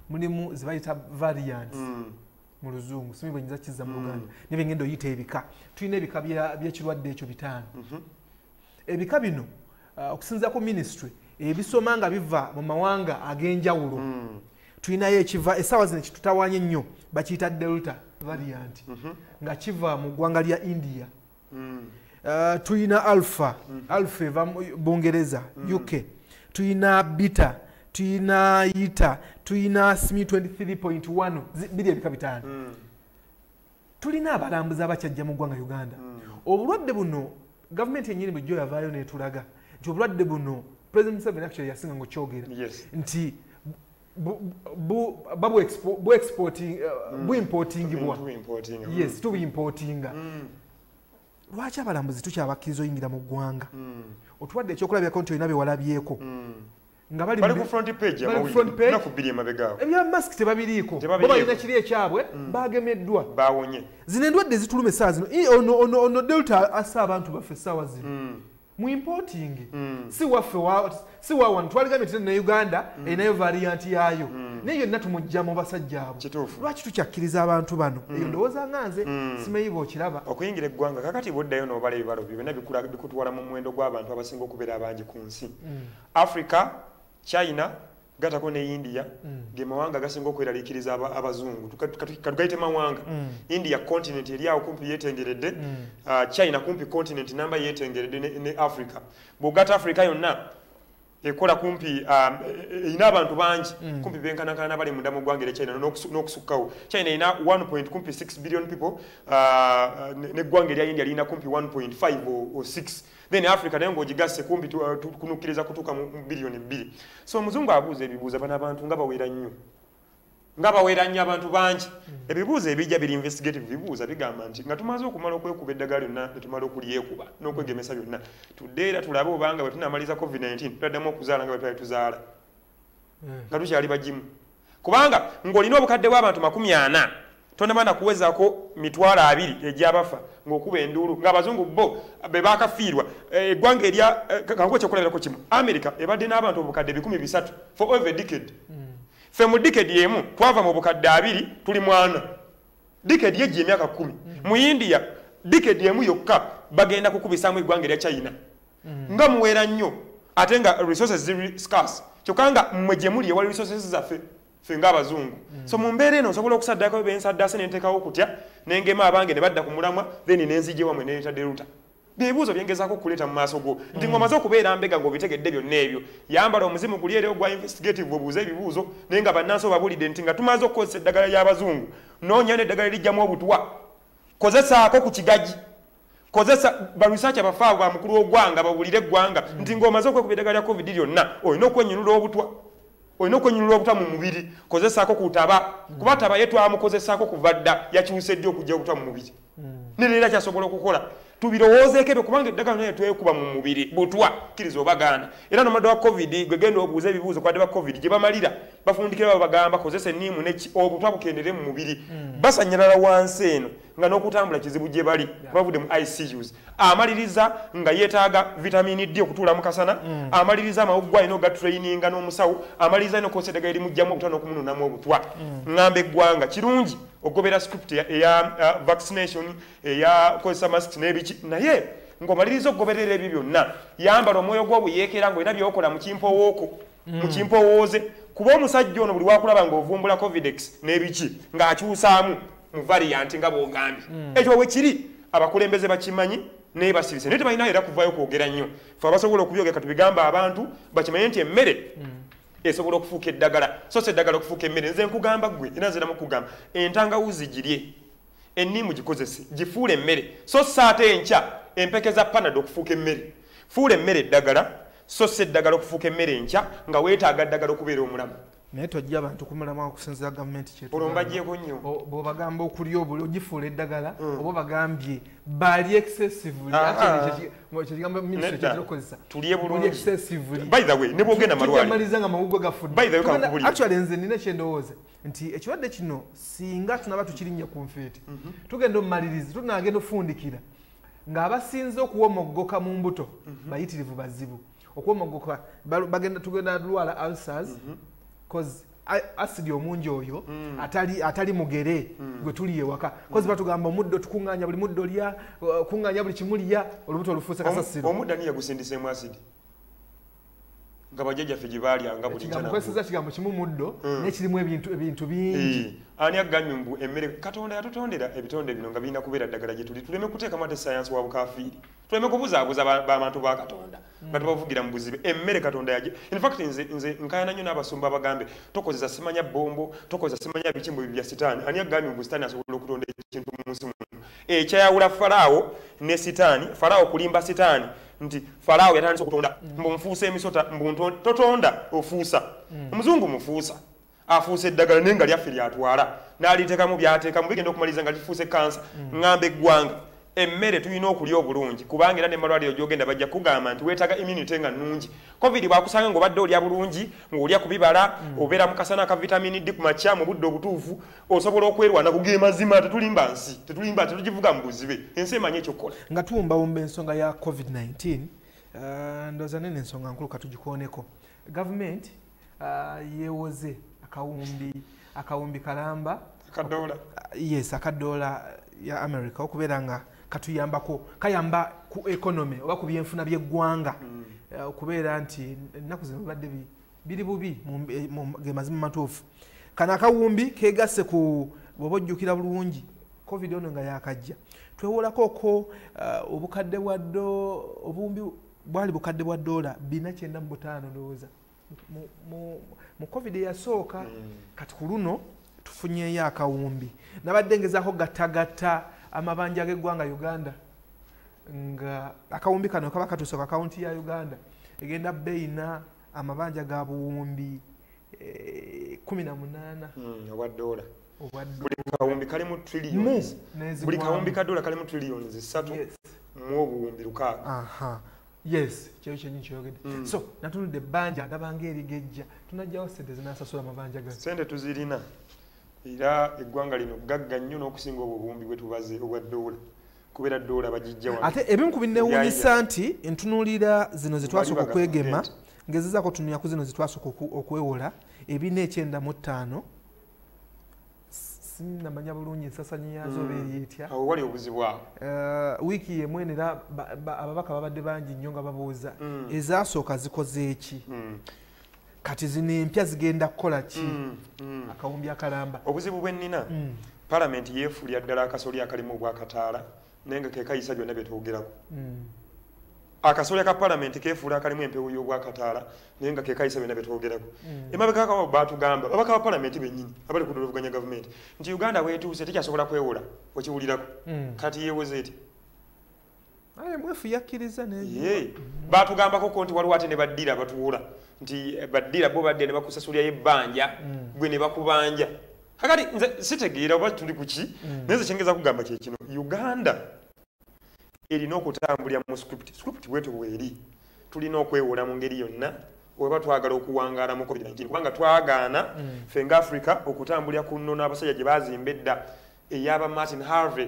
mulimu zibayita variants mu luzungu simanyi bwe nyinza kizza mu Luganda nibe ngendo oyita ebika tulina ebika by'ekirwadde ekyo 5 ebika bino okusinziira ku ministry ebisoma nga biva mu mawanga ag'enjawulo tulinayo ekiva essaawa zino kitutawanye ennyo bakiyita delta variant nga kiva mu ggwanga lya India tulina alpha eva mu Bungereza UK tulina beta tulina yita tulina SME 23.1 biri ebika 5 tulina abalambuzi abakyajja mu ggwanga Uganda obulwadde buno gavumenti yennyini bujjo yavaayo netulaga nti obulwadde buno President Museveni actually yasinga ngokyogera nti bu-importingibwa yes tubu-importinga lwaki abalambuzi tukyabakkiriza oyingira mu ggwanga otulwadde ekyokulabirako nti olina bewalabyeko nga bali ku front page naku bbiri emabegaawo ebya mask tebabiriiko bo balina kiri ekyabwe bagemeddwa bawonye zino endwadde zituluma essaawa zino ono delta assa abantu baffe essaawa zino mu importing si waffe si wawano twaligambye nti ne Uganda erinayo variant yaayo naye yonna tumujja mu basajja abo lwaki tukyakkiriza abantu bano eyo ndowooza nga nze simanyi bw'okiraba okuyingira eggwanga kakati bwoddayo n'obala ebibalo byonna bikutwala mu muwendo gw'abantu abasinga okubeera abangi ku nsi Africa China gatako ne India ge mawanga gasinga okweraliikiriza abazungu katugayite mawanga India continent eri awo kumpi yetengeredde China kumpi continent namba yetengeredde ne Africa bw'ogata Africa yonna ekola kumpi ina abantu bangi kumpi benkanakana bali munda mu ggwanga China n'okusukkawo China ina 1.6 billion people ne ggwanga lya India lina kumpi 1.5 or 6 then Africa nayo ng'ogigase kumpi kunukiriza kutuuka mu billion 2 so omuzungu abuuza ebibuuza bano abantu nga bawera nnyo abantu bangi ebibuuzo ebijja biri investigative bibuuza bigamba nti nga tumaze okumala okwekuba eddagala lyonna netumala okulyekuba n'okwegemesa byonna tudde era tulabe obanga bwe tunamaliza COVID-19 tutaddamu okuzaala nga bwe twali tuzaala nga tukyali bagimu kubanga ng'olina obukadde bw'abantu 40 tonabana kuwezaako 20 egy'abafa ng'okuba enduulu ng'abazungu bo be baakafiirwa eggwanga erya kangu ekyokulabirako kimu America ebadde n'abantu obukadde 300 for over a decade fe mu decade yemu twava mu bukadde 2 tuli mwana decade yejje emyaka 10 mu India decade yemu yokka bagenda kukubisaamu eggwanga erya China nga muwera nnyo ate nga resources ziri scarce kyokanga mmwe gye muli ewali resources zaffe fe ng'abazungu so mu mbeera eno osobola okusaddako bensaddaase nenteekawo okutya nengema abange ne badda ku mulamwa then nenzije wamwe neeta deruta bibuuzo byengezaako okuleeta mu maaso go nti ng'omaze okubeera mbega ng'obitegedde byonna ebyo yambala omuzimu guli eri ogwa investigative obuuza ebibuuzo naye nga bannansi obabulidde nti nga tumaze okukozesa eddagala ly'abazungu noonya n'eddagala erijjamu obutwa kozesaako ku kigagi kozesa baresearch abafaawo ba mukulu w'oggwanga bawulire eggwanga nti ng'omaze okwekuba eddagala lya COVID lyonna olina okwenyonyola obutwa mu mubiri kozesaako kutaba kuba taba ye twamukozesaako kuva dda yakyuse ddi okujja obutwa mu mubiri ne leero kyasobola okukola tubirowoozeeko ebyo kubanga eddagala naye twekuba mu mubiri butwa kkiriza obagaana era nomadde wa COVID gwe genda obuuza ebibuuzo kwadde ba COVID gye bamalira bafundikira babagamba kozesa enniimu obutwa bukendere mu mubiri basanyalala wansi eno nga n'okutambula kizibu gye bali bavudde mu ICUs amaliriza nga yeetaaga vitamini D okutuula mu kasana amaliriza amawuggwa alina oga traininga n'omusawo amaliriza alina okozesa eddagala erimugjamu obutwa n'okumununamu obutwa ng'amba eggwanga kirungi okugobera script eya vaccination eya kozesa masks n'ebiki naye ng'omaliriza okugoberera ebyo byonna yambala omwoyo gw'obuyeekera ng'olina by'okola mu kimpowooze kuba omusajja ono buli wakulaba ng'ovumbula Covidex n'ebiki ng'akyusaamu mu variant nga bw'ogambye ekyo we kiri abakulembeze bakimanyi naye basirise naye tebalina era kuvaayo kwogera nnyo fe abasobola okubyogera tubigamba abantu bakimanye nti emmere esobola okufuuka eddagala so si eddagala okufuuka emmere nze nkugamba ggwe era nziramu kugamba entangawuzi girye enniimu gikozese gifuule emmere so si ate enkya empeke za panado okufuuka emmere fuula emmere eddagala so si eddagala okufuuka emmere enkya nga weetaaga eddagala okubeera omulamu naye tojja abantu kumulamu okusinziira gavumenti olombagyeko nnyo bw'obagamba okulya obuli ogifuula eddagala oba bagambye bali excessively kyekigambo minisitule kyekirakozesa tulye bulungi excessively by the way ne bwogenda malwaliro amaliza nga mawuggwe gafudde by the way kankubulira actually nze nina ekyendowooza nti ekirwadde kino singa tunaba tukirinnya ku nfeeti tugenda omumalirizi tunagenda ofundikira ng'abasinze okuwomoggoka mu mbuto bayitirivu bazibu okuwomoggoka tugenda lwala ulcers cause asidi omungi oyo atali mugere gwe tuli ewaka kozi batugamba omuddo tukunganya buli muddo lya kunganya buli kimulya olubuto olufuuse kasasiro omuddo ani yagusindisemu asidi nga bajjajjaffe gye baalyanga buli kyanakwesiza kigambo kimu muddo nekirimu ebintu bingi ani agambye mbu emmere katonda yatutondera ebitonde bino nga birina kubeera ddagala gye tuli tuleme kuteekamu ate sayansi wa bukafiiri tuleme kubuzaabuza b'abantu ba katonda nga tubavugira mu buzibe emmere katonda yaje infact nze nkayana nnyo n'abasumba abagambe tokozesa simanya bombo tokozesa simanya bikimbo bya sitaani ani agambye mbu sitaani asobola okutonda ekintu mu nsi muno ekyayawula falaawo ne sitaani falaawo kulimba sitaani nti falaawo yatandise okutonda mbu nfuusa emisota mbu totonda ofuusa omuzungu mufuusa afuusa eddagala naye nga lyaffe lyatwala n'aliteekamu byateekamu bigenda okumaliza nga lifuuse kansa ngamba eggwanga emmere tulina okulya obulungi kubanga era n'emalwaliro gy'ogenda bajja kugamba nti weetaaga immunity nga nnungi covid bwakusanga ng'obadde olya bulungi ng'olya ku bibala obeera mu kasana ka vitamini D ku makya mu budde obutuufu osobola okwerwana kuge mazima tetulimba nsi tetugivuga mu buzibe ensi emanyi ekyokukola nga tuwumbawumba ensonga ya covid-19 ndowooza nene ensonga nkulu katugikooneko gavumenti yeewoze akawumbi kalamba akadoola ya America okubeera nga katuyambako kayamba ku economy oba ku byenfuna by'eggwanga okubeera nti ennaku zino badde biri bubi ge mazima matuufu kana akawumbi kegasse ku bw'oba ojjukira bulungi covid ono nga yakajja twewolako ko obukadde bwa obuwumbi bwali bukadde bwa $495 ndowooza mu covid eyasooka kati ku luno tufunyeyo akawumbi nabadde ngezaako gattagatta amabanja g'eggwanga Uganda nga akawumbi kano kaba katuuse ku akawunti ya Uganda egenda beyina amabanja ga buwumbi 18 obwa dola buli kawumbi kalimu trillions buli kawumbi ka dola kalimu trillions 3 mu obuwumbi 6 yes kyo kyenyi kyogedde so natunudde ebbanja ndabanga erigejja tunajjawo sente zinasasula amabanja ga sente tuzirina era eggwanga lino gagga nnyo n'okusinga obwo obuwumbi bwe tubaze obwa dola kubeera dola bagijja wano ate ebimu ku binnewuunyisa nti ntunuulira zino zetwasooka okwegema ngezezaako tunuulira ku zino zetwasooka okwewola ebina 95 sinamanya bulungi ensasanyi yazo beeri etya awo wali obuzibu awo wiiki yemwene era ababaka babadde bangi nnyo nga babuuza ezasooka zikoze eki kati zino empya zigenda kukola ki akawumbi akalamba obuzibu bwe nnina palamenti yeefuulya ddala akasolya akalimu obwakataala naye nga kekayisa byonna byetwogerako akasolya ka palamenti keefuula akalimu empewo y'obwakataala naye nga kekayisa byonna byetwogerako emabega akawo batugamba babaka ba palamenti bennyini abali ku dolobuganya gavumenti nti Uganda weetuuse tekyasobola kwewola okiwulirako kati yeewoze eti mwefu yakkiriza batugambako nti waliwo ate ne baddira batuwola nti baddira bo badde ne bakusasulyayo ebbanja gwe ne bakubanja kakati nze sitegeera oba tuli ku ki naye nze kyengeza kugamba kyekino Uganda erina okutambulira mu script bwetu bweri tulina okwewola mu ngeri yonna weba twagala okuwangaala mu COVID-19 kubanga twagaana ffe nga Africa okutambulira ku nno n'abasajja gye bazimba edda eyaba Martin Harvey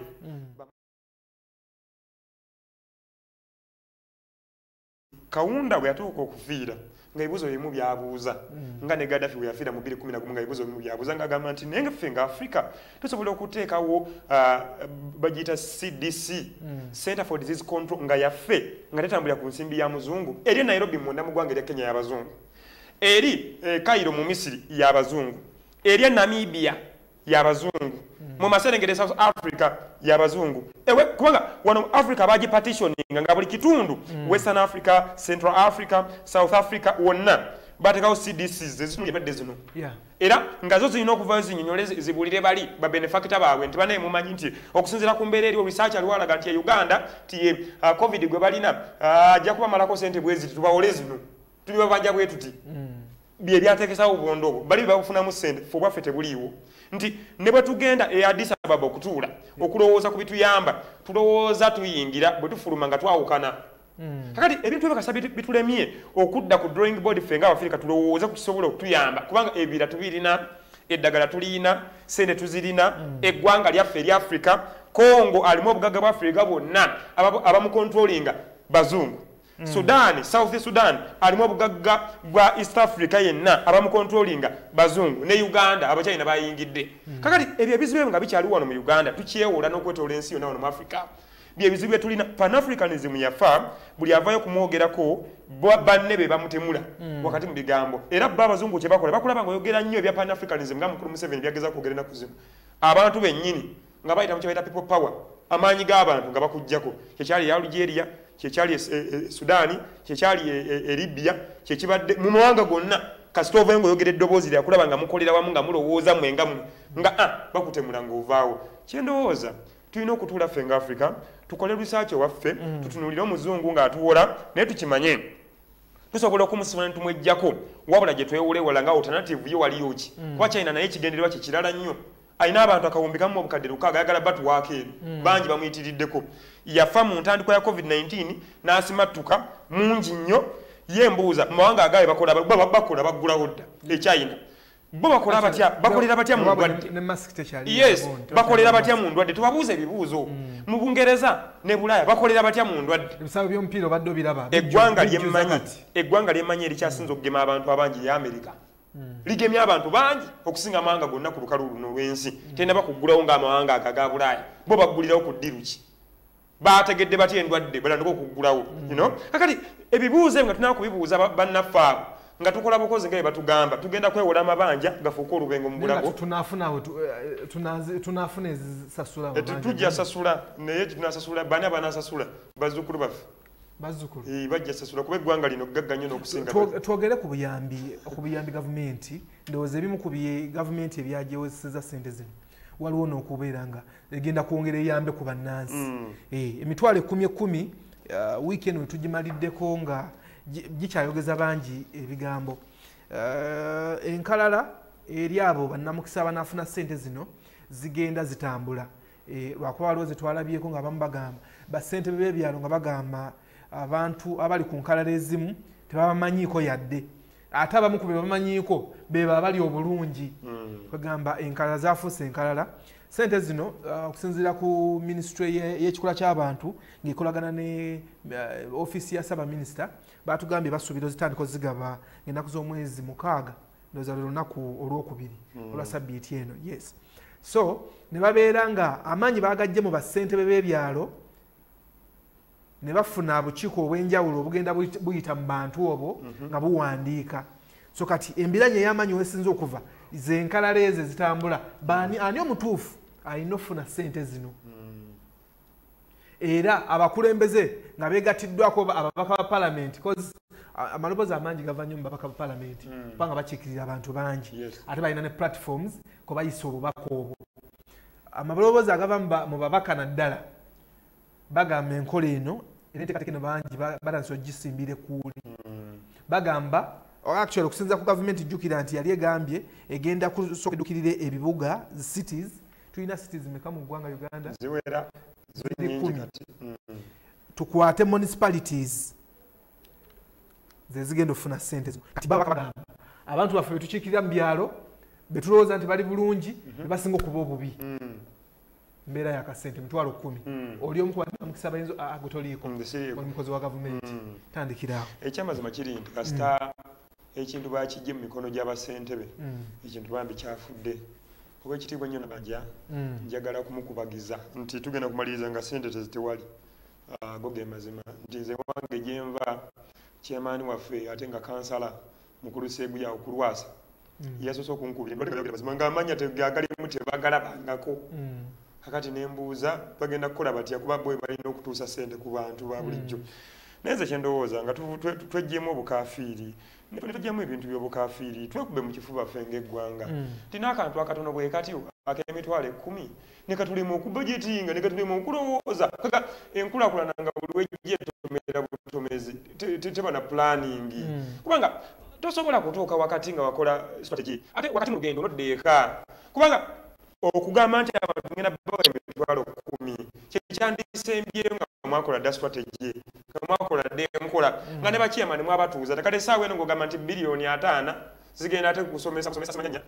Kaunda bwe yatuuka okufiira nga ebibuzo bimu byabuuza nga ne Gaddafi bwe yafiira mu 2011 nga ebibuzo bimu byabuuza nga agamba nti naye ffe nga Africa tusobola okuteekawo bagiyita CDC Center for Disease Control nga yaffe nga tetambulira ku nsimbi ya muzungu eri Nairobi munda mu ggwanga erya Kenya y'abazungu eri Cairo mu Misiri y'abazungu eri Namibia y'abazungu mu Maserengere South Africa y'abazungu ewe kubanga wano Africa baji partitioning nga buli kitundu Western Africa, Central Africa, South Africa wonna batekawo CDCs ezitulibadde zino era nga zo zirina okuvayo zinyonyole zibulire bali ba benefactor baabwe nti banaye mumanyi nti okusinziira ku mbeera eri research aliwalaga nti Uganda ti covid gwe balina ajja kuba malako sente bwezi tubawole zino tuli babanja bwe tuti bye byatekesawo obulondo obwo bali babufunamu sente fo bwaffe tebuliiwo nti ne bwe tugenda e Addis Ababa okutuula okulowooza ku bituyamba tulowooza tuyingira bwe tufuluma nga twawukana kakati ebintu ebikasa bitulemye okudda ku drawing board ffe nga Abafirika tulowooza ku kisobola okutuyamba kubanga ebira tubirina eddagala tulina sente tuzirina eggwanga lyaffe erya Africa Kongo alimu obugagga bwa Africa bwonna abamukontrolinga bazungu Sudan, South Sudan alimu obugagga bwa East Africa yenna abamu controllinga bazungu ne Uganda abachina bayingidde kakati ebyo ebizibu nga bikyali wano mu Uganda tukyewola n'okwetola ensi yonna wano mu Africa bye bizibu tulina Pan-Africanism yafa buli avayo kumwogerako banne be bamutemula wakati mu bigambo era abazungu kye bakola bakulaba ngoyogera nnyo ebya Pan-Africanism nga mukulu Museveni byageza kwogera na kuzimu abantu bennyini nga bayita mu kyebayita people power amaanyi g'abantu nga bakujjako kyekyali ya Algeria kyekyali Sudani kyekyali Libya kyekibadde mu mawanga gonna kasitova ngoyogera eddoboozi lyakulaba nga mukolera wamu nga mulowooza mwengamu nga bakutemula ng'ovaawo kyendowooza tulina okutuula ffe nga Africa tukole research waffe tutunulire omuzungu ng'atuwola naye tukimanye tusobola okumusiba ne tumwejjako wabula gye twewolewala nga alternative yo waliyo ki kuba China naye kigendererwa kye kirala nnyo alina abantu akawumbikamu obukadde lukaaga ayagala batuwaako eno bangi bamuyitiriddeko yafa mu ntandikwa ya COVID-19 n'asimattuka mungi nnyo ye mbuuza mu mawanga agawe bakola baggulawo dda eChina bo bakolera batya mu ndwadde yes bakolera batya mu ndwadde tubabuuza ebibuuzo mu Bungereza ne Bulaaya bakolera batya mu ndwadde ebisawo by'omupiira obadde obiraba eggwanga lyemmanyi erikyasinza okugema abantu abangi ya Amerika ligemya abantu bangi okusinga amawanga gonna ku lukalu luno lw'ensi tena bakuggulawo ng'amawanga aga Bulaaya bo baggulirawo ku ddiruki bategedde batya endwadde balandika okuggulawo kakati ebibuuzo nga tunaa kubibuuza bannaffe abo nga tukola bukozi nga batugamba tugenda kwewola amabanja gafuuka olubengo mu bulago tunafuna ezisasula tujja sasula naye tunasasula bani abanasasula bazzukulu baffe bajja sasula kuba eggwanga lino gagga nnyo n'okusinga twogere ku buyambi gavumenti ndowooza ebimu ku gavumenti ebyageweseza ssente zino waliwo n'okubeera nga egenda kwongera eyambe ku bannansi emitwalo 10 wiiki eno tugimaliddeko nga gikyayogeza bangi ebigambo enkalala eri abo bannamukisa abanafuna ssente zino zigenda zitambula lwakuba waliwo zetwalabyeko nga abamu bagamba bassente b'ebyalo nga bagamba abantu abali ku nkalala ezimu tebabamanyiiko yadde ate abamu ku be bamanyiiko beba bali obulungi kwegamba enkalala zafuuse enkalala ssente zino okusinziira ku ministry y'ekikula ky'abantu ng'ekolagana ne ofiisi ya Ssaabaminisita batugambye basuubira zitandika zigaba ennaku z'omwezi 6 ndowooza lwe lunaku olwokubiri olwa sabbiiti eno yes so ne babeera nga amaanyi baagajje mu bassentebe b'ebyalo ne bafuna bukiiko obw'enjawulo obugenda buyita mu bantu obwo nga buwandiika so kati embiranye ey'amaanyi wesinza okuva zenkalala ezo zitambula ani omutuufu alina ofuna ssente zino era abakulembeze nga beegatiddwako ababaka ba palamenti amaloboozi amangi gava nnyo mu babaka ba palamenti kubanga bakiikirira abantu bangi ate balina ne platforms kwe bayisa obubaka obwo amaloboozi agava mu babaka naddala bagamba enkola eno era enteekateeka eno bangi balanse ogisimbire kuuli bagamba actually okusinza ku gavumenti jjukira nti yali egambye egenda kusooka eddukirire ebibuga cities tulina cities meka mu ggwanga Uganda ziwera tukwate municipalities zezigenda okufuna ssente zo kati bagamba abantu baffe betukiikirira mu byalo betulowooza nti bali bulungi bebasinga okuba obubi mbeera yakasente mitwalo 10 oli omu kubamukisa bayinza agutoliiko omukozi wa gavumenti tandikiraawo ekyamazima kiri nti kasita ekintu bakijje mu mikono gy'abassentebe ekintu bambi kyafudde obwekitiibwa nnyo nabanja njagala kumukubagiza nti tugenda kumaliriza nga ssente tezitewali go ge mazima nti nze wange gyenva kyemaani waffe ate nga kansala mukulu Seeguya okulwasa yasoose okunkubira mazima nga amanya tegagalimu tebagalabangako kakati nembuuza bagenda kukola batya kuba bwe balina okutuusa ssente ku bantu ba bulijjo naye nze kyendowooza nga twejjemu obukaafiiri netujjamu ebintu by'obukaafiiri twekube mu kifuba ffe ng'eggwanga tina akantu akatono bwe kati ak'emitwalo 10 ne katulimu okubajetinga ne katulimu okulowooza kaka enkulaakulana nga buli wejje tomera butomezi teba na planning kubanga tosobola kutuuka wakati nga wakola strategy ate wakati mu lugendo noddeeka kubanga okugamba nti abantu ngenda bawa emitwalo 10 kyekyandisembyeyo nga mwakola dda strategy nga mwakola dda enkola nga ne bakyemani mwabatuuza tekale essaawa eno ng'ogamba nti bilioni 5 zigenda ate kusomesa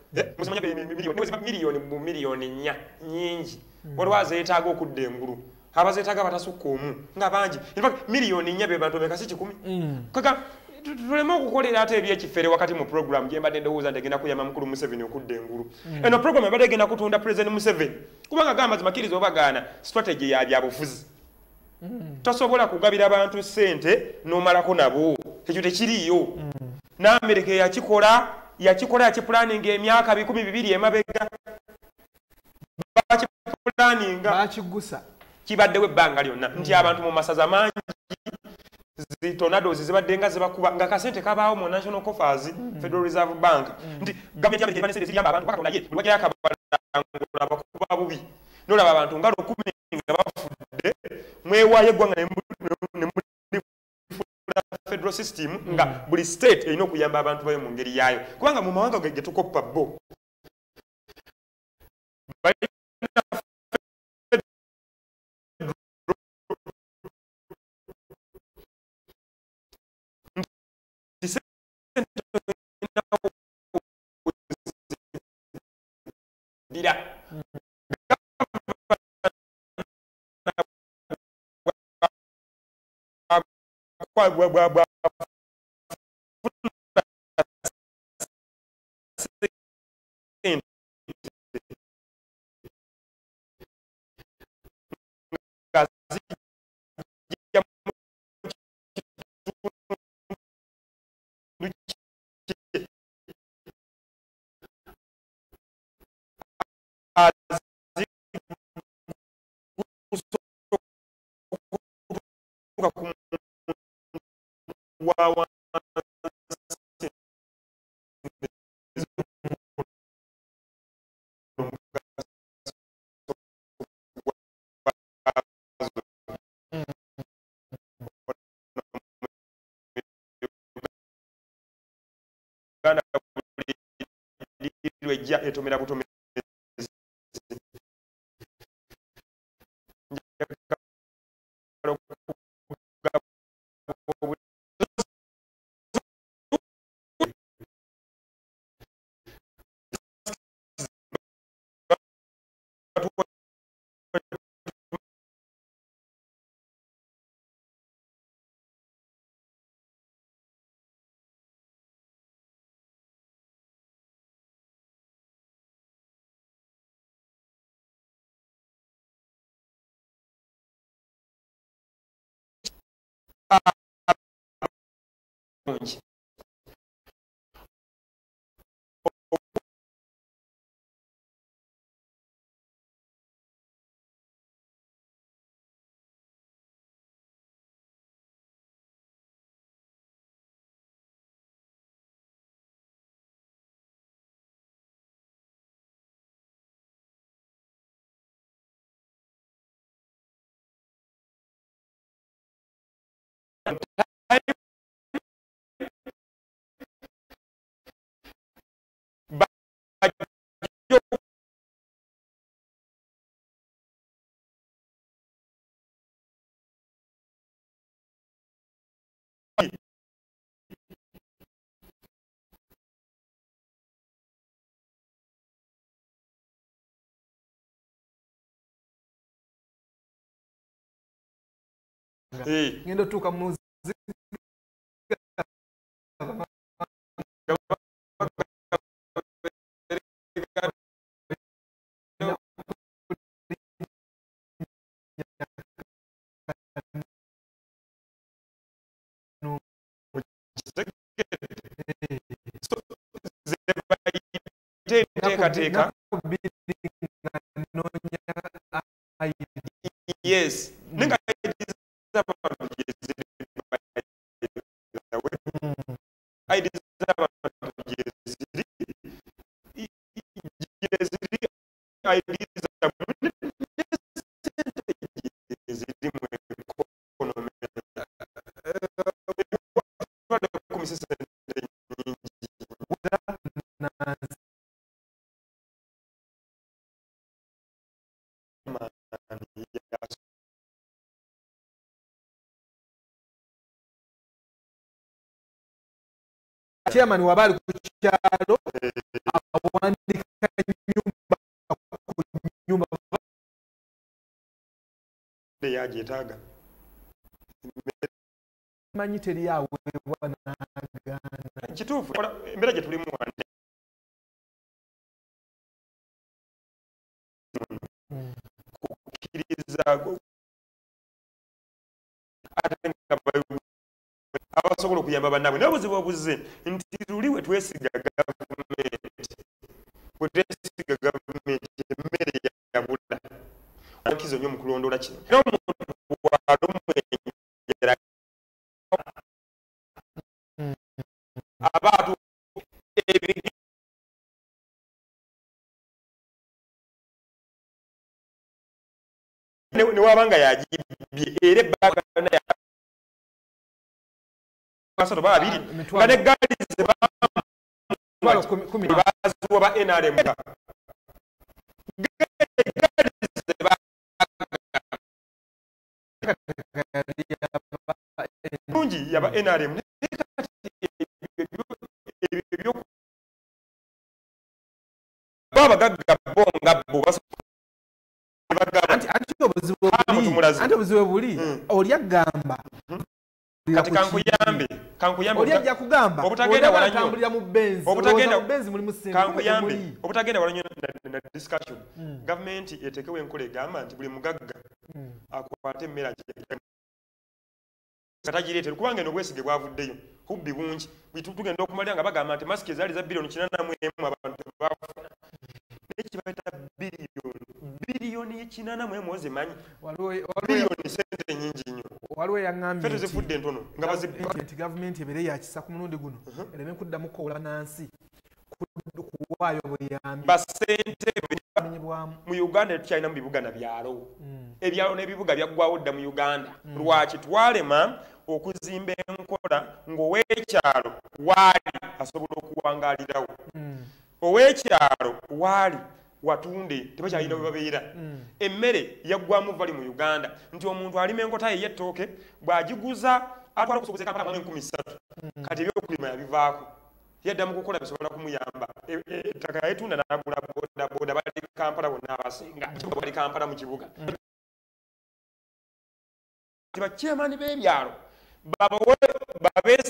miliyoni mu miliyoni 4 nyingi waliwo azeetaaga okudda engulu abazeetaga batasukka omu nga bangi in fact miliyoni 4 be bantu beka si 10 kaka tulema okukolera ate ebyekifere wakati mu program gye mbadde ndowooza ndegenda kuyamba mukulu Museveni okudda engulu eno program ebadde egenda kutunda President Museveni kubanga gamba zimakiriza obagaana strategy ya byabufuzi tosobola kugabira abantu ssente n'omalako nabo ekyo tekiriyo n'Amerika yakipulaninga emyaka 12 emabega bakigusa kibaddewo ebbanga lyonna nti abantu mu masaza mangi tornadoes zibadde nga zibakuba nga kasente kabaawo mu National Coffers Federal Reserve Bank nti gavumenti y'Amerika ebane sente ziyamba abantu Katonda ye buli wajja yakabalangula abakuba bubi n'olaba abantu nga 10 nga bafudde mwewaayo eggwanga ne federal system nga buli state erina okuyamba abantu bayo mu ngeri yaayo kubanga mu mawanga ge tukoppa bo etomera butomera ngendo tuka muzika teka yes ninga chairman wabali ku kyalo awandika nyumba yagyetaaga manyi teri aweebwa n'agaana kituufu embeera gye tulimu kukkiriza ate nga abasobola okuyamba bannaabwe naye obuzibu obuze nti luli we twesiga gavumenti bwetwesiga gavumenti emmere yabula ankizo nnyo mu kulondoola kino era omuntu bwalumwenjera abaatu newabanga yagibye era ebbagana basatu babiri nga neggaali zebaziwa ba NRM bungi yaba NRM babagagga bonga bo anti obuzibu buli oli agamba kati kankuyambe oli ajja kugamba obutagenda wala nnyo atambulira mu benzi mulimu kankuyambe obutagenda wala nnyo na discussion gavumenti etekewo enkola egamba nti buli mugagga akwate emmere katagireetere kubanga eno obwesige bwavuddeyo hubbi bungi tugenda okumalira nga bagamba nti masiki ezaali za biliyoni 84 abantu tebafuna naye kibaita biliyoni 84 ozimanyi biliyoni sente nyingi nnyo waliwo eyangambye fete zifudde ntono nga bazibba nti gavumenti ebeere yakisa ku mulundi guno ereme kuddamu kkowola nansi kuwaayo buyambi basente mu Uganda tukyalina mu bibuga na byalo ebyalo n'ebibuga byaggwawo dda mu Uganda lwaki twalema okuzimba enkola ng'oweekyalo waali asobola okuwangaalirawo oweekyalo waali watunde tebakyalina bwe babeera emmere yaggwamu vali mu Uganda nti omuntu alima enkota ye y'ettooke bw'agiguza atwala okusoboza Kampala mu 13 kati ebyokulima yabivaako yadda mu kukola bisobola kumuyamba ettaka yayitunda n'agula bodaboda bali Kampala bonna abasinga bali Kampala mu kibuga bakyemaani b'ebyalo babeeze